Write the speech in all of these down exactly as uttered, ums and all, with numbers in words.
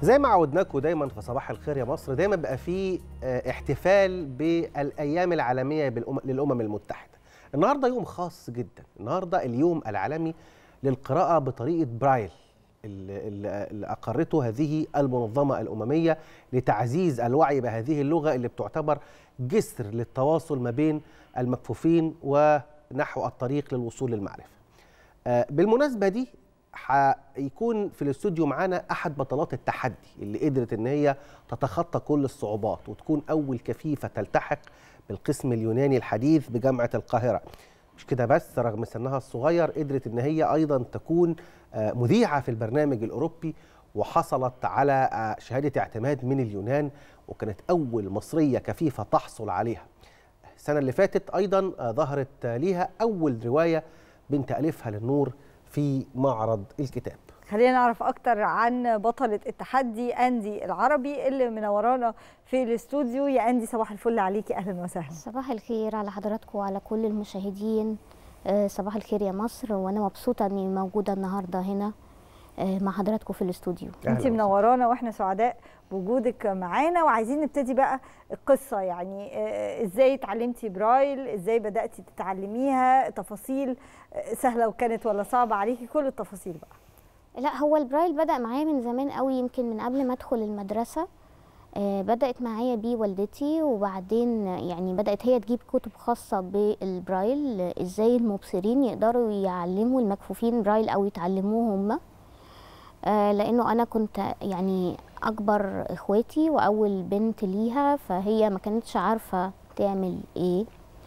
زي ما عودناكم دايما في صباح الخير يا مصر، دايما بقى في احتفال بالايام العالميه للامم المتحده. النهارده يوم خاص جدا، النهارده اليوم العالمي للقراءه بطريقه برايل اللي اقرته هذه المنظمه الامميه لتعزيز الوعي بهذه اللغه اللي بتعتبر جسر للتواصل ما بين المكفوفين ونحو الطريق للوصول للمعرفه. بالمناسبه دي هيكون في الاستوديو معانا احد بطلات التحدي اللي قدرت ان هي تتخطى كل الصعوبات وتكون اول كفيفه تلتحق بالقسم اليوناني الحديث بجامعه القاهره. مش كده بس، رغم سنها الصغير قدرت ان هي ايضا تكون مذيعه في البرنامج الاوروبي وحصلت على شهاده اعتماد من اليونان، وكانت اول مصريه كفيفه تحصل عليها. السنه اللي فاتت ايضا ظهرت ليها اول روايه بنت الفها للنور في معرض الكتاب. خلينا نعرف اكتر عن بطلة التحدي أندي العربي اللي منورانا في الاستوديو. يا أندي صباح الفل عليكي، اهلا وسهلا. صباح الخير على حضراتكم وعلى كل المشاهدين. صباح الخير يا مصر، وانا مبسوطه اني موجوده النهارده هنا مع حضراتكم في الاستوديو. انت منورانا واحنا سعداء بوجودك معانا، وعايزين نبتدي بقى القصه. يعني ازاي اتعلمتي برايل، ازاي بداتي تتعلميها، تفاصيل سهله وكانت ولا صعبه عليكي، كل التفاصيل بقى. لا، هو البرايل بدا معايا من زمان قوي، يمكن من قبل ما ادخل المدرسه. بدات معايا بيه والدتي، وبعدين يعني بدات هي تجيب كتب خاصه بالبرايل، ازاي المبصرين يقدروا يعلموا المكفوفين برايل او يتعلموه هم. آه لانه انا كنت يعني اكبر اخواتي واول بنت ليها، فهي ما كانتش عارفه تعمل ايه،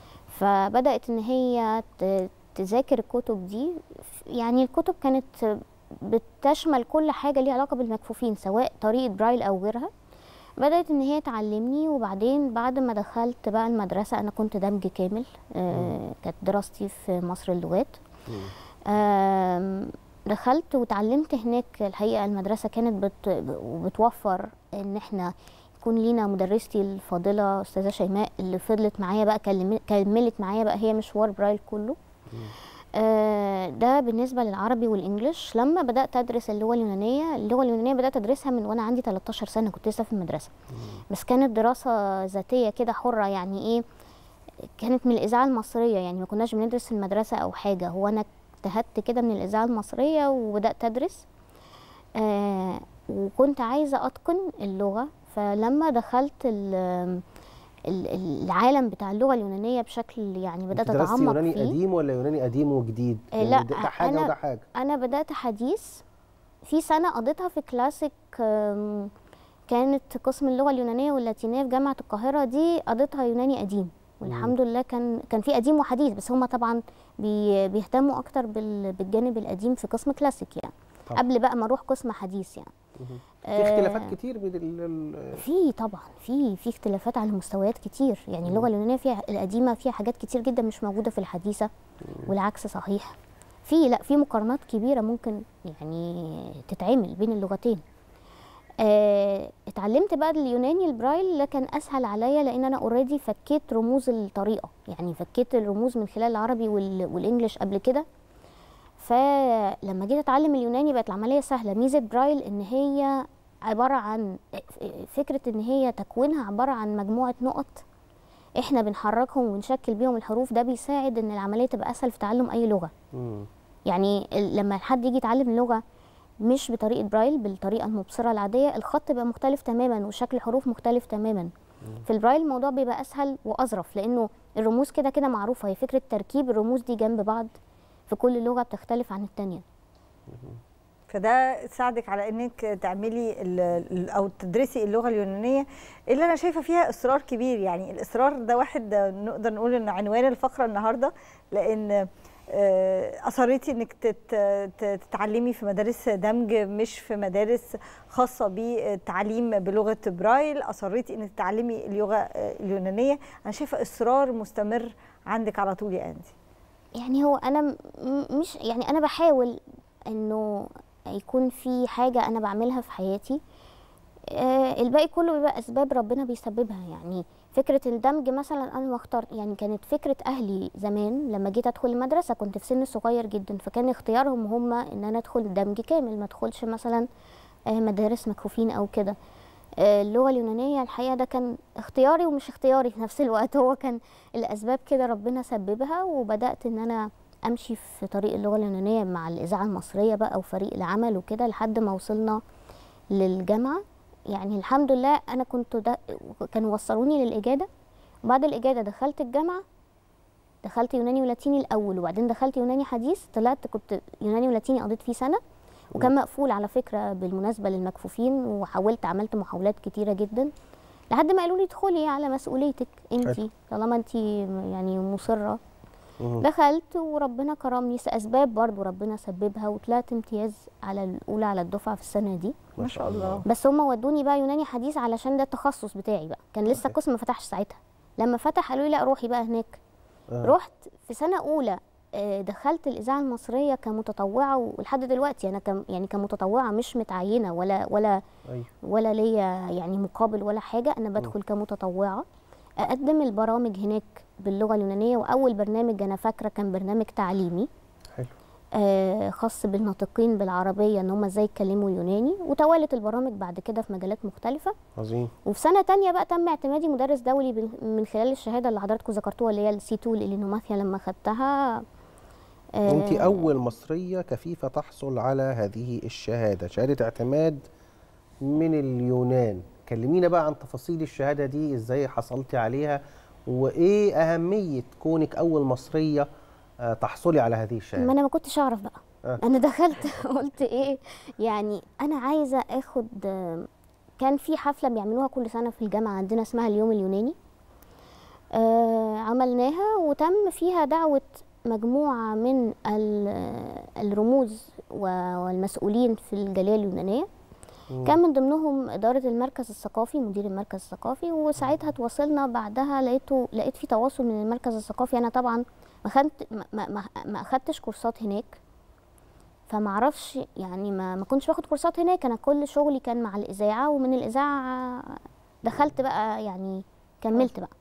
فبدات ان هي تذاكر الكتب دي. يعني الكتب كانت بتشمل كل حاجه ليها علاقه بالمكفوفين، سواء طريقه برايل او غيرها. بدات ان هي تعلمني، وبعدين بعد ما دخلت بقى المدرسه، انا كنت دمج كامل. آه كانت دراستي في مصر اللغات. آه دخلت وتعلمت هناك. الحقيقه المدرسه كانت بت بتوفر ان احنا يكون لينا مدرستي الفاضله استاذه شيماء، اللي فضلت معايا بقى كملت معايا بقى هي مشوار برايل كله. آه ده بالنسبه للعربي والانجليش. لما بدات ادرس اللغه اليونانيه، اللغه اليونانيه بدات ادرسها من وانا عندي تلتاشر سنه، كنت لسه في المدرسه. بس كانت دراسه ذاتيه كده حره، يعني ايه، كانت من الاذاعه المصريه، يعني ما كناش بندرس في المدرسه او حاجه. هو انا اجتهدت كده من الإذاعة المصرية وبدأت أدرس. آه وكنت عايزة أتقن اللغة. فلما دخلت العالم بتاع اللغة اليونانية بشكل، يعني بدأت أتعمق فيه. يوناني قديم ولا يوناني قديم وجديد؟ آه لا، ده حاجة أنا وده حاجة. أنا بدأت حديث في سنة قضيتها في كلاسيك، كانت قسم اللغة اليونانية واللاتينية في جامعة القاهرة، دي قضيتها يوناني قديم. والحمد لله كان كان في قديم وحديث، بس هم طبعا بي بيهتموا اكتر بالجانب القديم في قسم كلاسيك يعني. طبعا. قبل بقى ما اروح قسم حديث يعني. في اختلافات آه كتير بين ال في طبعا في في اختلافات على مستويات كتير، يعني اللغه اليونانيه فيها القديمه فيها حاجات كتير جدا مش موجوده في الحديثه، والعكس صحيح. في لا في مقارنات كبيره ممكن يعني تتعمل بين اللغتين. آه، اتعلمت بقى اليوناني البرايل، كان اسهل عليا لان انا اوريدي فكيت رموز الطريقه، يعني فكيت الرموز من خلال العربي والانجليش قبل كده. فلما جيت اتعلم اليوناني بقت العمليه سهله. ميزه برايل ان هي عباره عن فكره ان هي تكوينها عباره عن مجموعه نقط احنا بنحركهم ونشكل بيهم الحروف، ده بيساعد ان العمليه تبقى اسهل في تعلم اي لغه. م. يعني لما حد يجي يتعلم لغه مش بطريقه برايل، بالطريقه المبصره العاديه، الخط بيبقى مختلف تماما وشكل الحروف مختلف تماما. مم. في البرايل الموضوع بيبقى اسهل واظرف، لانه الرموز كده كده معروفه، هي فكره تركيب الرموز دي جنب بعض في كل لغه بتختلف عن الثانيه. فده ساعدك على انك تعملي او تدرسي اللغه اليونانيه اللي انا شايفه فيها اصرار كبير. يعني الاصرار ده واحد نقدر نقول ان عنوان الفقره النهارده، لان أصريتي إنك تتعلمي في مدارس دمج مش في مدارس خاصة بالتعليم بلغة برايل، أصريتي إنك تتعلمي اللغة اليونانية. أنا شايفة إصرار مستمر عندك على طول يا أندي. يعني هو أنا مش يعني أنا بحاول إنه يكون في حاجة أنا بعملها في حياتي، الباقي كله بيبقى أسباب ربنا بيسببها. يعني فكرة الدمج مثلا أنا ما اخترت، يعني كانت فكرة أهلي زمان لما جيت أدخل المدرسة كنت في سن صغير جدا، فكان اختيارهم هم إن أنا أدخل دمج كامل، ما أدخلش مثلا مدارس مكفوفين او كده. اللغه اليونانيه الحقيقه ده كان اختياري ومش اختياري في نفس الوقت، هو كان الاسباب كده ربنا سببها، وبدات ان انا امشي في طريق اللغه اليونانيه مع الاذاعه المصريه بقى وفريق العمل وكده لحد ما وصلنا للجامعه. يعني الحمد لله انا كنت ده كانوا وصلوني للاجاده، وبعد الاجاده دخلت الجامعه، دخلت يوناني ولاتيني الاول وبعدين دخلت يوناني حديث. طلعت كنت يوناني ولاتيني قضيت فيه سنه، وكان مقفول على فكره بالمناسبه للمكفوفين، وحاولت عملت محاولات كتيره جدا لحد ما قالوا لي ادخلي على مسؤوليتك انت طالما انت يعني مصره. دخلت وربنا كرمني، اسباب برضو ربنا سببها، وطلعت امتياز على الاولى على الدفعه في السنه دي ما شاء الله. بس هم ودوني بقى يوناني حديث علشان ده التخصص بتاعي بقى، كان لسه القسم ما فتحش ساعتها. لما فتح قالوا لي لا روحي بقى هناك. آه. رحت في سنه اولى دخلت الاذاعه المصريه كمتطوعه، ولحد دلوقتي انا كم يعني كمتطوعه مش متعينه ولا ولا أيوه. ولا ليا يعني مقابل ولا حاجه، انا بدخل م. كمتطوعه اقدم البرامج هناك باللغه اليونانيه. واول برنامج انا فاكره كان برنامج تعليمي حلو آه خاص بالناطقين بالعربيه ان هم ازاي يتكلموا يوناني، وتوالت البرامج بعد كده في مجالات مختلفه. عظيم. وفي سنه ثانيه بقى تم اعتمادي مدرس دولي من خلال الشهاده اللي حضراتكم ذكرتوها اللي هي السي اتنين الالينوماثيا. لما خدتها آه انت اول مصريه كفيفه تحصل على هذه الشهاده، شهاده اعتماد من اليونان. كلمينا بقى عن تفاصيل الشهاده دي، ازاي حصلتي عليها، وايه اهميه كونك اول مصريه تحصلي على هذه الشهاده؟ ما انا ما كنتش اعرف بقى. آه. انا دخلت قلت ايه يعني انا عايزه اخد، كان في حفله بيعملوها كل سنه في الجامعه عندنا اسمها اليوم اليوناني. آه عملناها وتم فيها دعوه مجموعه من الرموز والمسؤولين في الجاليه اليونانيه. كان من ضمنهم إدارة المركز الثقافي، مدير المركز الثقافي. وساعتها تواصلنا بعدها، لقيته لقيت في تواصل من المركز الثقافي. أنا طبعا ما خدت ما, ما, ما أخدتش كورسات هناك، فما اعرفش يعني ما, ما كنتش باخد كورسات هناك. أنا كل شغلي كان مع الإذاعة، ومن الإذاعة دخلت بقى يعني كملت بقى.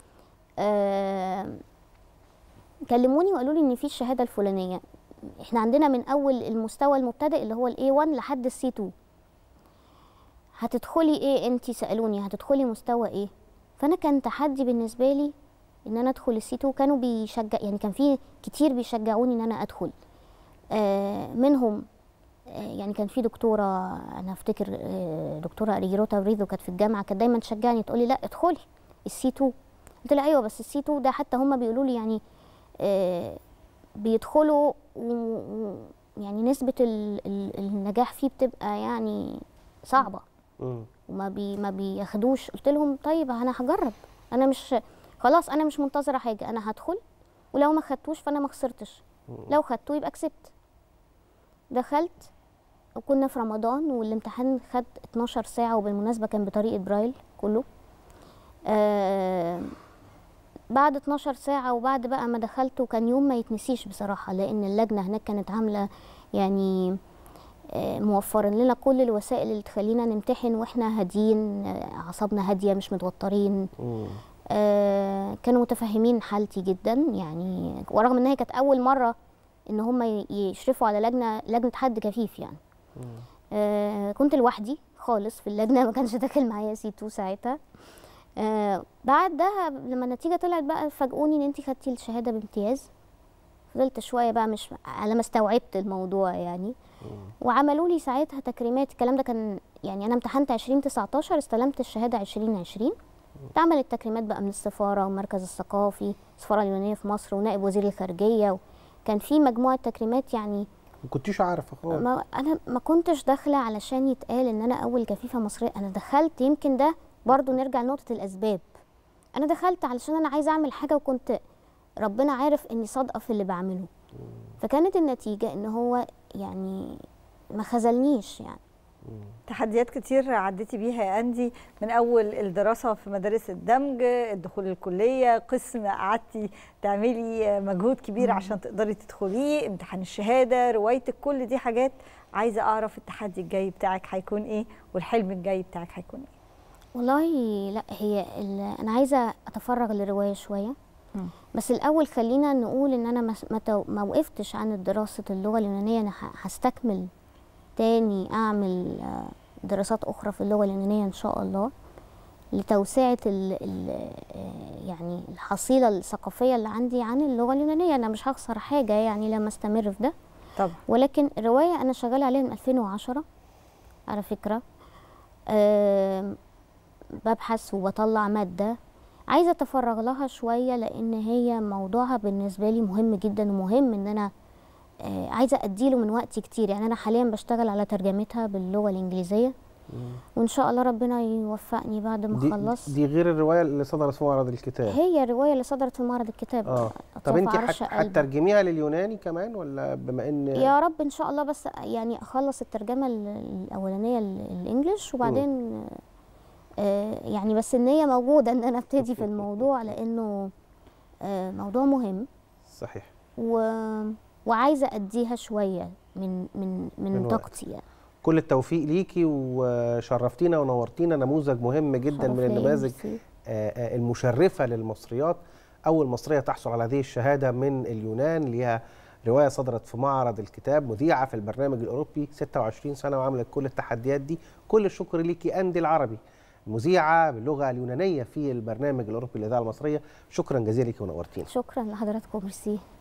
أه كلموني وقالوا لي إن في الشهادة الفلانية، إحنا عندنا من أول المستوى المبتدئ اللي هو ال إيه واحد لحد ال سي اتنين، هتدخلي ايه انتي؟ سالوني هتدخلي مستوى ايه؟ فانا كان تحدي بالنسبه لي ان انا ادخل السي اتنين. كانوا بيشجع يعني كان في كتير بيشجعوني ان انا ادخل. آه منهم آه يعني كان في دكتوره انا افتكر آه دكتوره اريجيروتا بريدو كانت في الجامعه، كانت دايما تشجعني تقولي لا ادخلي السي اتنين. قلت لها ايوه بس السي اتنين ده حتى هم بيقولوا لي يعني آه بيدخلوا يعني نسبه ال ال النجاح فيه بتبقى يعني صعبه وما بي ما بياخدوش. قلت لهم طيب انا هجرب، انا مش خلاص انا مش منتظره حاجه، انا هدخل ولو ما خدتوش فانا ما خسرتش، لو خدتوه يبقى كسبت. دخلت وكنا في رمضان والامتحان خد اتناشر ساعه، وبالمناسبه كان بطريقه برايل كله. آه بعد اتناشر ساعه وبعد بقى ما دخلت، وكان يوم ما يتنسيش بصراحه لان اللجنه هناك كانت عامله يعني موفرين لنا كل الوسائل اللي تخلينا نمتحن واحنا هاديين، اعصابنا هاديه مش متوترين. آه كانوا متفهمين حالتي جدا يعني، ورغم ان هي كانت اول مره ان هم يشرفوا على لجنه لجنه حد كفيف يعني. آه كنت لوحدي خالص في اللجنه، ما كانش داخل معايا سي اتنين ساعتها. آه بعدها لما النتيجه طلعت بقى فاجئوني ان انت خدتي الشهاده بامتياز. فضلت شويه بقى مش على ما استوعبت الموضوع يعني. وعملوا لي ساعتها تكريمات. الكلام ده كان يعني انا امتحنت عشرين تسعتاشر، استلمت الشهاده عشرين عشرين. اتعملت تكريمات بقى من السفاره والمركز الثقافي، السفاره اليونانيه في مصر ونائب وزير الخارجيه، كان في مجموعه تكريمات يعني. ما كنتيش عارفه خالص؟ ما انا ما كنتش داخله علشان يتقال ان انا اول كفيفه مصريه. انا دخلت يمكن ده برضو نرجع لنقطه الاسباب. انا دخلت علشان انا عايزه اعمل حاجه، وكنت ربنا عارف اني صادقه في اللي بعمله. فكانت النتيجه ان هو يعني ما خذلنيش يعني. تحديات كتير عديتي بيها يا أندي، من أول الدراسة في مدارس الدمج، الدخول الكلية، قسم قعدتي تعملي مجهود كبير عشان تقدري تدخليه، امتحان الشهادة، روايتك، كل دي حاجات. عايزة أعرف التحدي الجاي بتاعك هيكون إيه، والحلم الجاي بتاعك هيكون إيه؟ والله لا، هي أنا عايزة أتفرغ للرواية شوية. م. بس الأول خلينا نقول إن أنا ما ما وقفتش عن دراسة اللغة اليونانية. أنا هستكمل تاني اعمل دراسات اخرى في اللغه اليونانيه ان شاء الله، لتوسعه ال ال يعني الحصيله الثقافيه اللي عندي عن اللغه اليونانيه. انا مش هخسر حاجه يعني لما استمر في ده طبعا. ولكن الروايه انا شغاله عليها من ألفين وعشرة على فكره. أه ببحث وبطلع ماده عايزه اتفرغ لها شويه، لان هي موضوعها بالنسبه لي مهم جدا، ومهم ان انا آه عايزه اديله من وقتي كتير. يعني انا حاليا بشتغل على ترجمتها باللغه الانجليزيه، وان شاء الله ربنا يوفقني بعد ما اخلص. دي, دي غير الروايه اللي صدرت في معرض الكتاب؟ هي الروايه اللي صدرت في معرض الكتاب. اه طب انت هتترجميها لليوناني كمان ولا بما ان يا رب ان شاء الله، بس يعني اخلص الترجمه الاولانيه الانجليش وبعدين آه يعني بس النيه موجوده ان انا ابتدي في الموضوع، لانه آه موضوع مهم. صحيح. و وعايزه اديها شويه من من من, من طاقتي يعني. كل التوفيق ليكي، وشرفتينا ونورتينا. نموذج مهم جدا من النماذج المشرفه للمصريات. اول مصريه تحصل على هذه الشهاده من اليونان، ليها روايه صدرت في معرض الكتاب، مذيعه في البرنامج الاوروبي ستة وعشرين سنه وعملت كل التحديات دي. كل الشكر ليكي أندي العربي، مذيعه باللغه اليونانيه في البرنامج الاوروبي للاذاعه المصريه. شكرا جزيلا ليكي ونورتينا. شكرا لحضراتكم، ميرسي.